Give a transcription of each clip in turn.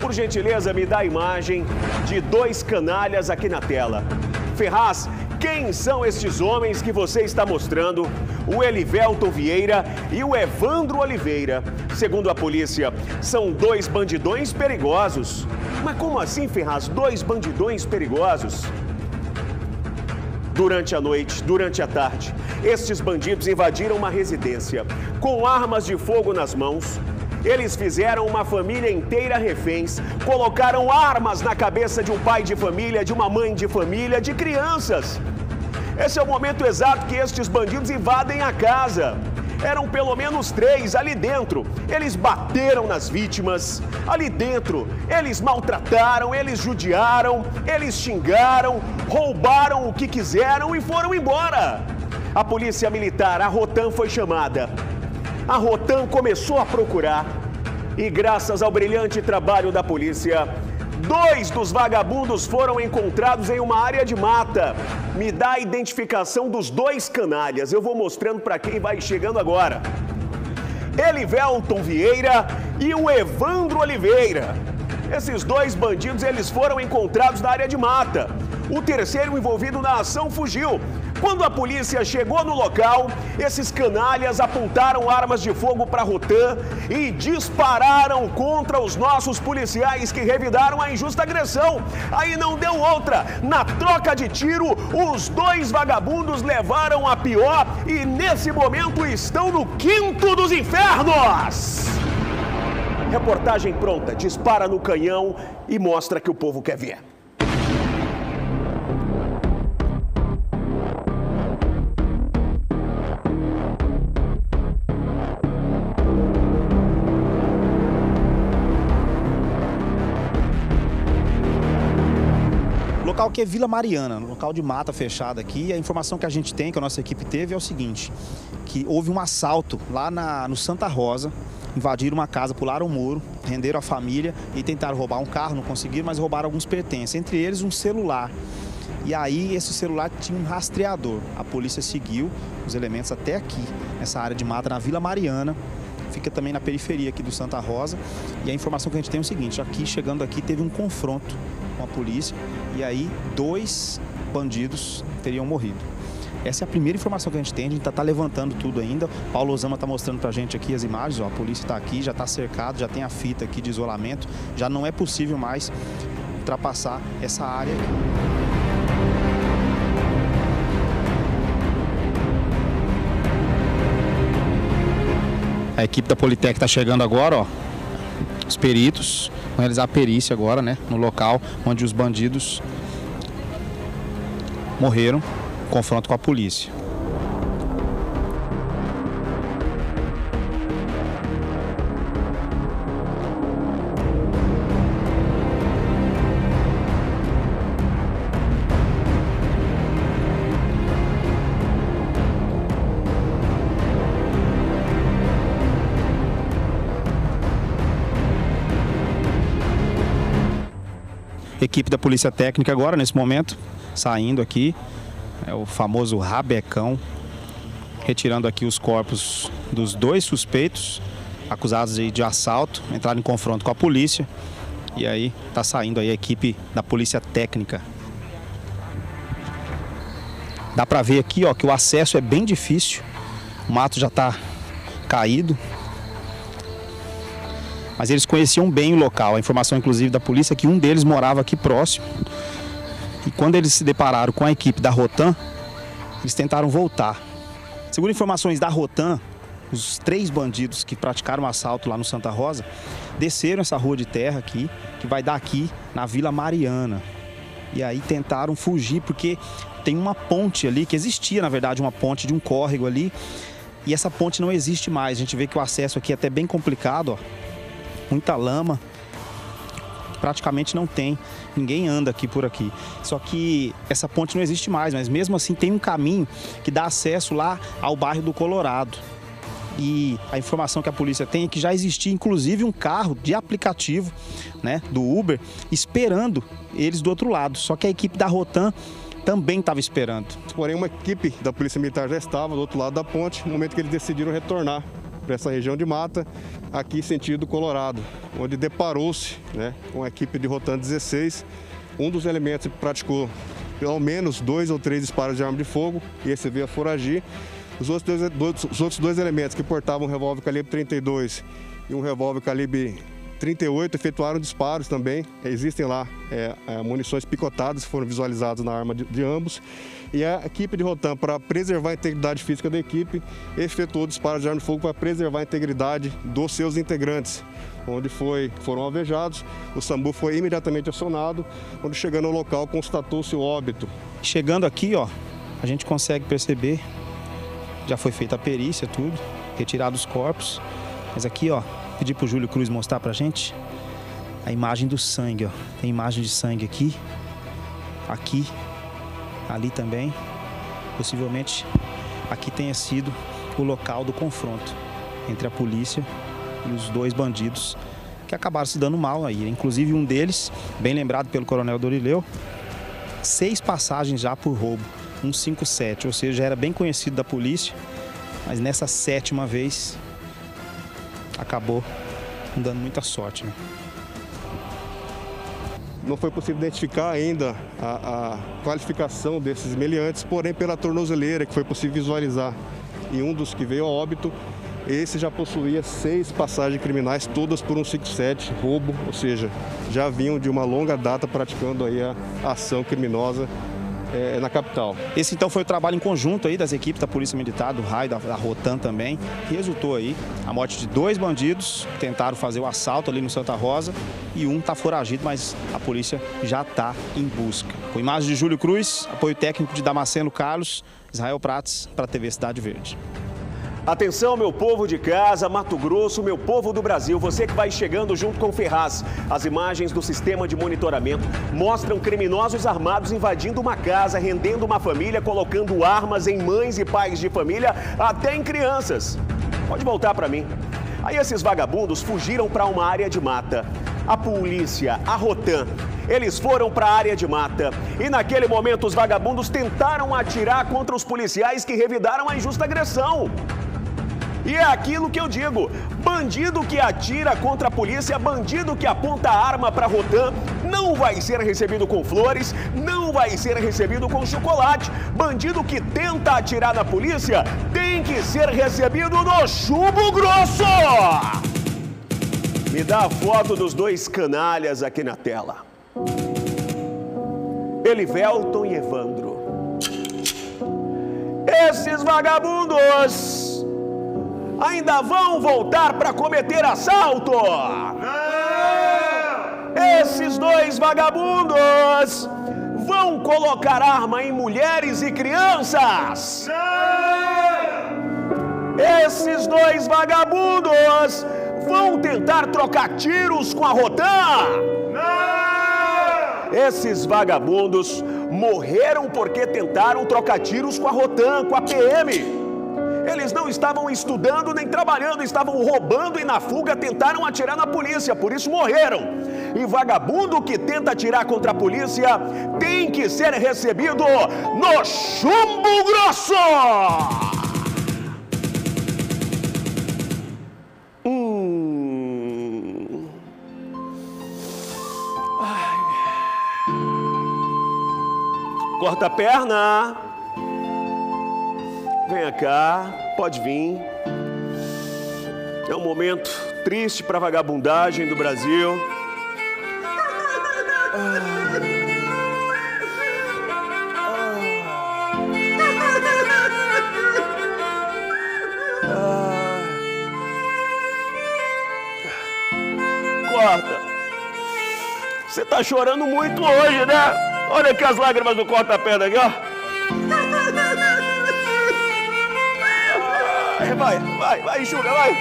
Por gentileza, me dá a imagem de dois canalhas aqui na tela. Ferraz, quem são estes homens que você está mostrando? O Elivelton Vieira e o Evandro Oliveira. Segundo a polícia, são dois bandidões perigosos. Mas como assim, Ferraz? Dois bandidões perigosos? Durante a noite, durante a tarde, estes bandidos invadiram uma residência com armas de fogo nas mãos. Eles fizeram uma família inteira reféns, colocaram armas na cabeça de um pai de família, de uma mãe de família, de crianças. Esse é o momento exato que estes bandidos invadem a casa. Eram pelo menos 3 ali dentro. Eles bateram nas vítimas. Ali dentro, eles maltrataram, eles judiaram, eles xingaram, roubaram o que quiseram e foram embora. A polícia militar, a Rotam, foi chamada. A Rotam começou a procurar e, graças ao brilhante trabalho da polícia, 2 dos vagabundos foram encontrados em uma área de mata. Me dá a identificação dos 2 canalhas. Eu vou mostrando para quem vai chegando agora. Elivelton Vieira e o Evandro Oliveira. Esses 2 bandidos, eles foram encontrados na área de mata. O terceiro envolvido na ação fugiu. Quando a polícia chegou no local, esses canalhas apontaram armas de fogo para a Rotam e dispararam contra os nossos policiais que revidaram a injusta agressão. Aí não deu outra. Na troca de tiro, os 2 vagabundos levaram a pior e nesse momento estão no 5º dos infernos. Reportagem pronta, dispara no canhão e mostra que o povo quer ver. Local que é Vila Mariana, no local de mata fechada aqui. A informação que a gente tem, que a nossa equipe teve, é o seguinte, que houve um assalto lá no Santa Rosa, invadiram uma casa, pularam o muro, renderam a família e tentaram roubar um carro, não conseguiram, mas roubaram alguns pertences, entre eles um celular. E aí esse celular tinha um rastreador. A polícia seguiu os elementos até aqui, nessa área de mata, na Vila Mariana. Fica também na periferia aqui do Santa Rosa. E a informação que a gente tem é o seguinte, aqui, chegando aqui, teve um confronto com a polícia e aí 2 bandidos teriam morrido. Essa é a primeira informação que a gente tem, a gente tá levantando tudo ainda. Paulo Osama tá mostrando pra gente aqui as imagens, ó, a polícia tá aqui, já tá cercado, já tem a fita aqui de isolamento, já não é possível mais ultrapassar essa área aqui. A equipe da Politec está chegando agora, ó. Os peritos vão realizar a perícia agora, né? No local onde os bandidos morreram em confronto com a polícia. Equipe da Polícia Técnica agora, nesse momento, saindo aqui, é o famoso rabecão, retirando aqui os corpos dos 2 suspeitos, acusados de assalto, entraram em confronto com a polícia, e aí tá saindo aí a equipe da Polícia Técnica. Dá pra ver aqui, ó, que o acesso é bem difícil, o mato já tá caído. Mas eles conheciam bem o local. A informação, inclusive, da polícia é que um deles morava aqui próximo. E quando eles se depararam com a equipe da Rotam, eles tentaram voltar. Segundo informações da Rotam, os 3 bandidos que praticaram o assalto lá no Santa Rosa desceram essa rua de terra aqui, que vai dar aqui na Vila Mariana. E aí tentaram fugir, porque tem uma ponte ali, que existia, na verdade, uma ponte de um córrego ali. E essa ponte não existe mais. A gente vê que o acesso aqui é até bem complicado, ó. Muita lama, praticamente não tem, ninguém anda aqui por aqui. Só que essa ponte não existe mais, mas mesmo assim tem um caminho que dá acesso lá ao bairro do Colorado. E a informação que a polícia tem é que já existia inclusive um carro de aplicativo, né, do Uber, esperando eles do outro lado. Só que a equipe da Rotam também estava esperando. Porém, uma equipe da Polícia Militar já estava do outro lado da ponte no momento que eles decidiram retornar para essa região de mata, aqui sentido Colorado, onde deparou-se, né, com a equipe de Rotan 16. Um dos elementos praticou pelo menos 2 ou 3 disparos de arma de fogo e esse veio a foragir. Os outros dois elementos que portavam um revólver calibre 32 e um revólver calibre 38 efetuaram disparos também. Existem lá munições picotadas que foram visualizadas na arma de ambos. E a equipe de Rotan, para preservar a integridade física da equipe, efetuou disparos de arma de fogo para preservar a integridade dos seus integrantes, onde foram alvejados. O SAMU foi imediatamente acionado, quando chegando ao local constatou-se o óbito. Chegando aqui, ó, a gente consegue perceber, já foi feita a perícia, tudo, retirado os corpos, mas aqui, ó, pedi pro Júlio Cruz mostrar pra gente a imagem do sangue, ó. Tem imagem de sangue aqui, ali também. Possivelmente aqui tenha sido o local do confronto entre a polícia e os 2 bandidos que acabaram se dando mal aí. Inclusive um deles, bem lembrado pelo Coronel Dorileu, 6 passagens já por roubo, 157, ou seja, já era bem conhecido da polícia, mas nessa 7ª vez acabou não dando muita sorte, né? Não foi possível identificar ainda a qualificação desses meliantes, porém pela tornozeleira que foi possível visualizar em um dos que veio a óbito, esse já possuía 6 passagens criminais, todas por 157, roubo, ou seja, já vinham de uma longa data praticando aí a ação criminosa na capital. Esse então foi o trabalho em conjunto aí das equipes da Polícia Militar, do RAI, da Rotan também, que resultou aí a morte de 2 bandidos que tentaram fazer o assalto ali no Santa Rosa e um está foragido, mas a polícia já está em busca. Com imagem de Júlio Cruz, apoio técnico de Damasceno Carlos, Israel Prates para a TV Cidade Verde. Atenção, meu povo de casa, Mato Grosso, meu povo do Brasil, você que vai chegando junto com o Ferraz. As imagens do sistema de monitoramento mostram criminosos armados invadindo uma casa, rendendo uma família, colocando armas em mães e pais de família, até em crianças. Pode voltar para mim. Aí esses vagabundos fugiram para uma área de mata. A polícia, a Rotan, eles foram para a área de mata e naquele momento os vagabundos tentaram atirar contra os policiais que revidaram a injusta agressão. E é aquilo que eu digo, bandido que atira contra a polícia, bandido que aponta a arma para a Rotan, não vai ser recebido com flores, não vai ser recebido com chocolate. Bandido que tenta atirar na polícia tem que ser recebido no chumbo grosso! Me dá a foto dos 2 canalhas aqui na tela. Elivelton e Evandro. Esses vagabundos ainda vão voltar para cometer assalto? Não! Esses 2 vagabundos vão colocar arma em mulheres e crianças? Não! Esses 2 vagabundos vão tentar trocar tiros com a Rotan? Não! Esses vagabundos morreram porque tentaram trocar tiros com a Rotan, com a PM. Eles não estavam estudando nem trabalhando, estavam roubando e na fuga tentaram atirar na polícia, por isso morreram. E vagabundo que tenta atirar contra a polícia tem que ser recebido no chumbo grosso! Corta a perna. Venha cá, pode vir. É um momento triste para a vagabundagem do Brasil. Corta. Você tá chorando muito hoje, né? Olha aqui as lágrimas do corta-perna aqui, ó. Vai, enxuga, vai.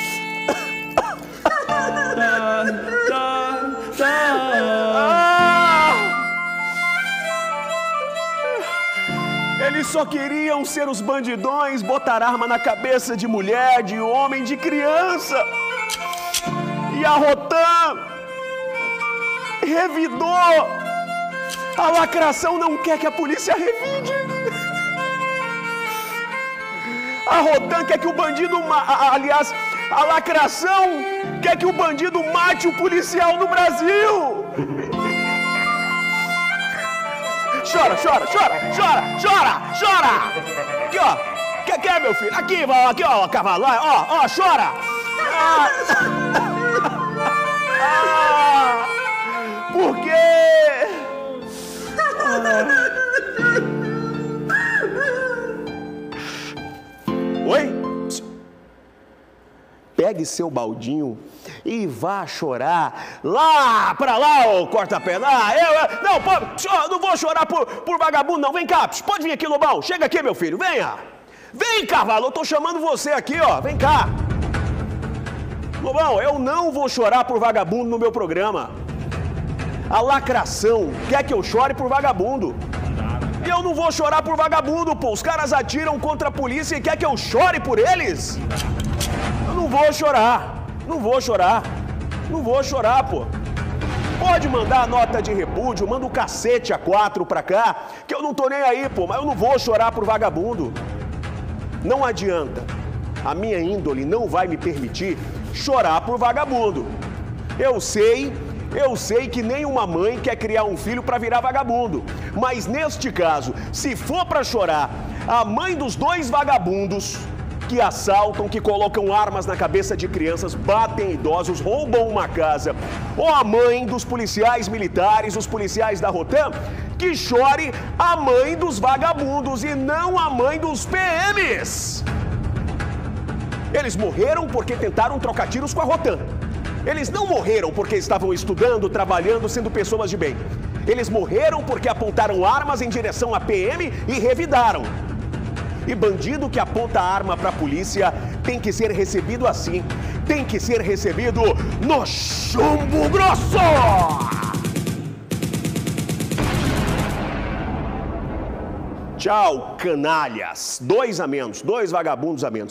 Eles só queriam ser os bandidões, botar arma na cabeça de mulher, de homem, de criança. E a Rotan revidou. A lacração não quer que a polícia revide. A Rotan quer que o bandido, aliás, a lacração quer que o bandido mate o policial no Brasil. Chora, chora, chora, chora, chora, chora. Aqui, ó. Quer, meu filho? Aqui, ó, cavalo. Ó, chora. Por quê? Oi? Pegue seu baldinho e vá chorar lá pra lá, ô corta-pena. Não vou chorar por vagabundo, não. Vem cá, pode vir aqui, Lobão. Chega aqui, meu filho, venha. Vem, cavalo, eu tô chamando você aqui, ó. Vem cá. Lobão, eu não vou chorar por vagabundo no meu programa. A lacração quer que eu chore por vagabundo. E eu não vou chorar por vagabundo, pô. Os caras atiram contra a polícia e quer que eu chore por eles? Eu não vou chorar. Não vou chorar. Não vou chorar, pô. Pode mandar a nota de repúdio, manda o cacete A4 pra cá, que eu não tô nem aí, pô. Mas eu não vou chorar por vagabundo. Não adianta. A minha índole não vai me permitir chorar por vagabundo. Eu sei que nenhuma mãe quer criar um filho para virar vagabundo. Mas neste caso, se for para chorar, a mãe dos dois vagabundos que assaltam, que colocam armas na cabeça de crianças, batem idosos, roubam uma casa, ou a mãe dos policiais militares, os policiais da Rotan, que chore a mãe dos vagabundos e não a mãe dos PMs. Eles morreram porque tentaram trocar tiros com a Rotan. Eles não morreram porque estavam estudando, trabalhando, sendo pessoas de bem. Eles morreram porque apontaram armas em direção à PM e revidaram. E bandido que aponta arma para a polícia tem que ser recebido assim. Tem que ser recebido no chumbo grosso! Tchau, canalhas. 2 a menos, 2 vagabundos a menos.